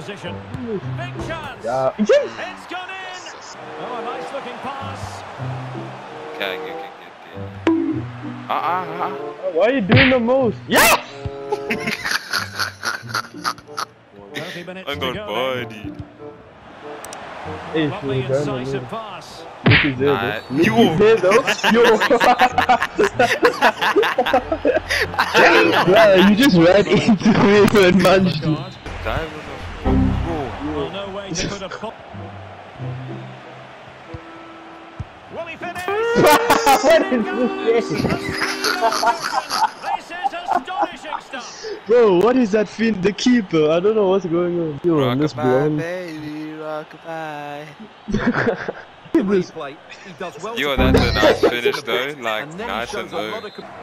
opposition. Big chance. Yeah. It's gone in. Oh, a nice looking pass. Okay. Why are you doing the most? Yeah! 30 minutes I to got go. bodied. Hey, Lovely sure, incisive pass. Look is there, Nah, though. Look is there, though. Yo! Wow, you just ran into me and munched it. Well, no way to put a pop. Will he finish? What is this? This is astonishing stuff. Bro, what is that fin? The keeper? I don't know what's going on. Yo, on this blonde. Baby, rockabye. This. Yo, that's a nice finish though. Like, nice and low.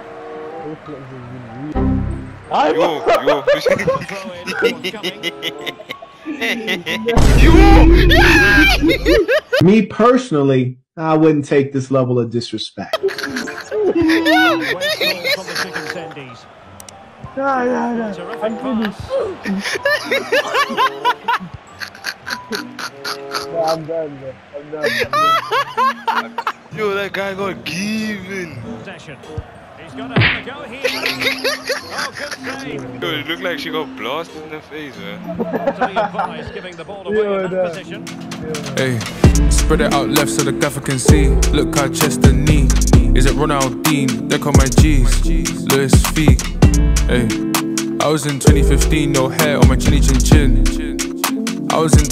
Me personally, I wouldn't take this level of disrespect. I'm finished. No, I'm done, bro. I'm done. Yo, that guy got given. He's gonna have a go here. Oh, good save. Yo, it looked like she got blasted in the face, man. To be advised, giving the ball away in that position. Hey, spread it out left so the gaffer can see. Look how chest and knee. Is it Ronaldinho? They call my G's. Louis V. Hey, I was in 2015, no hair on my chinny chin chin. I was in